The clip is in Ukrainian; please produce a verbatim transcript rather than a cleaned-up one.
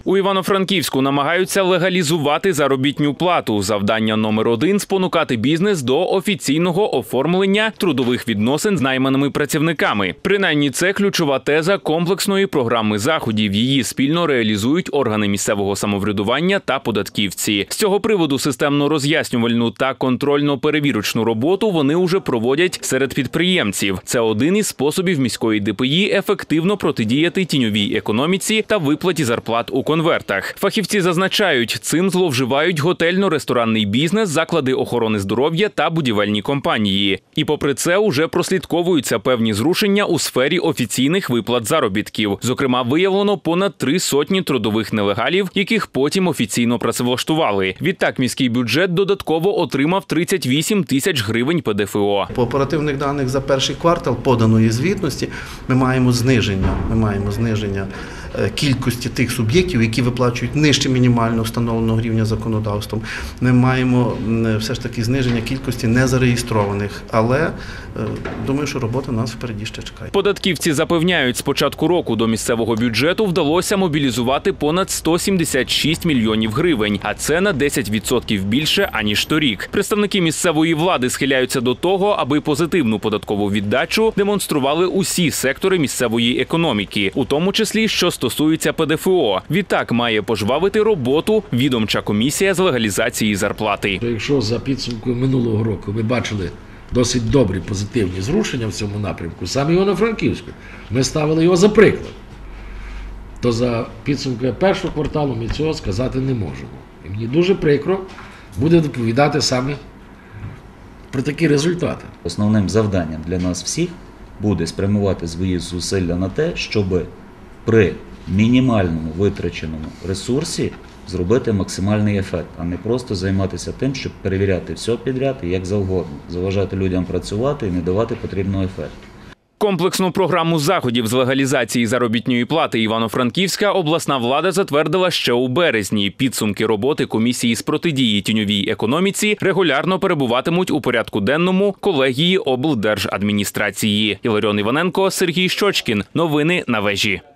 У Івано-Франківську намагаються легалізувати заробітну плату. Завдання номер один – спонукати бізнес до офіційного оформлення трудових відносин з найманими працівниками. Принаймні, це ключова теза комплексної програми заходів. Її спільно реалізують органи місцевого самоврядування та податківці. З цього приводу системно-роз'яснювальну та контрольно-перевірочну роботу вони уже проводять серед підприємців. Це один із способів міської ДПІ ефективно протидіяти тіньовій економіці та виплаті зарплат у конвертах. Фахівці зазначають, цим зловживають готельно-ресторанний бізнес, заклади охорони здоров'я та будівельні компанії. І попри це уже прослідковуються певні зрушення у сфері офіційних виплат заробітків. Зокрема, виявлено понад три сотні трудових нелегалів, яких потім офіційно працевлаштували. Відтак міський бюджет додатково отримав тридцять вісім тисяч гривень Пе Де Фе О. По оперативних даних за перший квартал поданої звітності ми маємо зниження, ми маємо зниження кількості тих суб'єктів, які виплачують нижче мінімально встановленого рівня законодавством. Ми маємо все ж таки зниження кількості незареєстрованих, але думаю, що робота нас впереді ще чекає. Податківці запевняють, з початку року до місцевого бюджету вдалося мобілізувати понад сто сімдесят шість мільйонів гривень, а це на десять відсотків більше, аніж торік. Представники місцевої влади схиляються до того, аби позитивну податкову віддачу демонстрували усі сектори місцевої економіки, у тому числі, що стосується Пе Де Фе О. Відтак має пожвавити роботу відомча комісія з легалізації зарплати. Якщо за підсумкою минулого року ми бачили досить добрі позитивні зрушення в цьому напрямку, саме Івано-Франківську, ми ставили його за приклад, то за підсумкою першого кварталу ми цього сказати не можемо. І мені дуже прикро буде доповідати саме про такі результати. Основним завданням для нас всіх буде спрямувати свої зусилля на те, щоб при мінімальному витраченому ресурсі зробити максимальний ефект, а не просто займатися тим, щоб перевіряти все підряд і як завгодно, заважати людям працювати і не давати потрібного ефекту. Комплексну програму заходів з легалізації заробітної плати Івано-Франківська обласна влада затвердила ще у березні. Підсумки роботи комісії з протидії тіньовій економіці регулярно перебуватимуть у порядку денному колегії облдержадміністрації. Іларіон Іваненко, Сергій Щочкін. Новини на вежі.